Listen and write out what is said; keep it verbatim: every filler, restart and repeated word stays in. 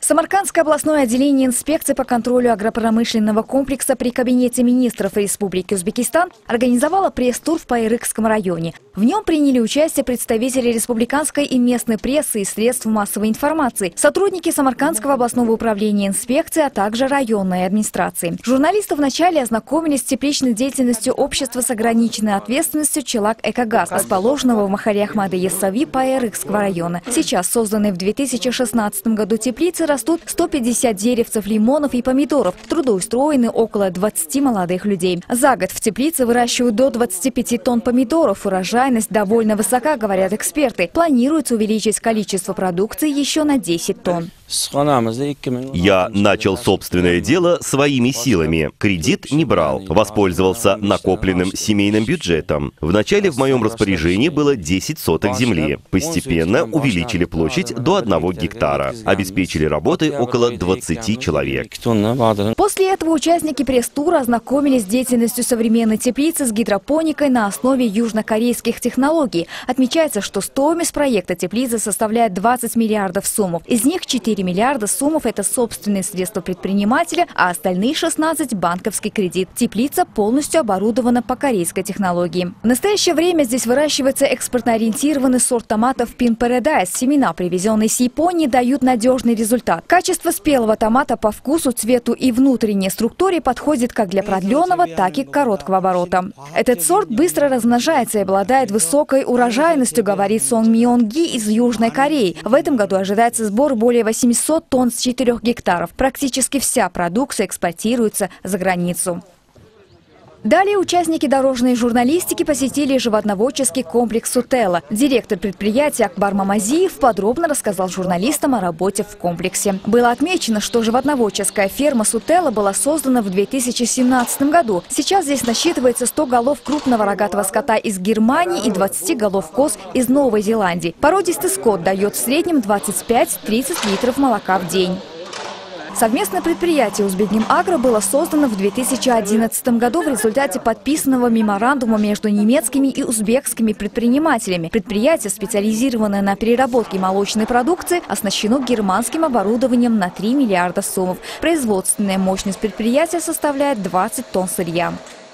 Самаркандское областное отделение инспекции по контролю агропромышленного комплекса при Кабинете министров Республики Узбекистан организовало пресс-тур в Пайрыкском районе. В нем приняли участие представители республиканской и местной прессы и средств массовой информации, сотрудники Самаркандского областного управления инспекции, а также районной администрации. Журналисты вначале ознакомились с тепличной деятельностью общества с ограниченной ответственностью «Челак Экогаз», расположенного в Махаре Ахмада Яссави Пайрыкского района. Сейчас созданные в две тысячи шестнадцатом году теплицы растут сто пятьдесят деревцев лимонов и помидоров. Трудоустроены около двадцати молодых людей. За год в теплице выращивают до двадцати пяти тонн помидоров. Урожайность довольно высока, говорят эксперты. Планируется увеличить количество продукции еще на десять тонн. Я начал собственное дело своими силами. Кредит не брал. Воспользовался накопленным семейным бюджетом. Вначале в моем распоряжении было десять соток земли. Постепенно увеличили площадь до одного гектара. Обеспечили работой около двадцати человек. После этого участники пресс-тура ознакомились с деятельностью современной теплицы с гидропоникой на основе южнокорейских технологий. Отмечается, что стоимость проекта теплицы составляет двадцать миллиардов сомов. Из них четыре миллиарда сомов – это собственные средства предпринимателя, а остальные шестнадцать – банковский кредит. Теплица полностью оборудована по корейской технологии. В настоящее время здесь выращивается экспортно-ориентированный сорт томатов Pin Paradise. Семена, привезенные с Японии, дают надежный результат. Качество спелого томата по вкусу, цвету и внутренней структуре подходит как для продленного, так и короткого оборота. Этот сорт быстро размножается и обладает высокой урожайностью, говорит Сон Мион Ги из Южной Кореи. В этом году ожидается сбор более восьмисот тонн с четырёх гектаров. Практически вся продукция экспортируется за границу. Далее участники дорожной журналистики посетили животноводческий комплекс «Сутелла». Директор предприятия Акбар Мамазиев подробно рассказал журналистам о работе в комплексе. Было отмечено, что животноводческая ферма «Сутелла» была создана в две тысячи семнадцатом году. Сейчас здесь насчитывается сто голов крупного рогатого скота из Германии и двадцать голов коз из Новой Зеландии. Породистый скот дает в среднем двадцать пять — тридцать литров молока в день. Совместное предприятие «Узбегнемагро» было создано в две тысячи одиннадцатом году в результате подписанного меморандума между немецкими и узбекскими предпринимателями. Предприятие, специализированное на переработке молочной продукции, оснащено германским оборудованием на три миллиарда сомов. Производственная мощность предприятия составляет двадцать тонн сырья.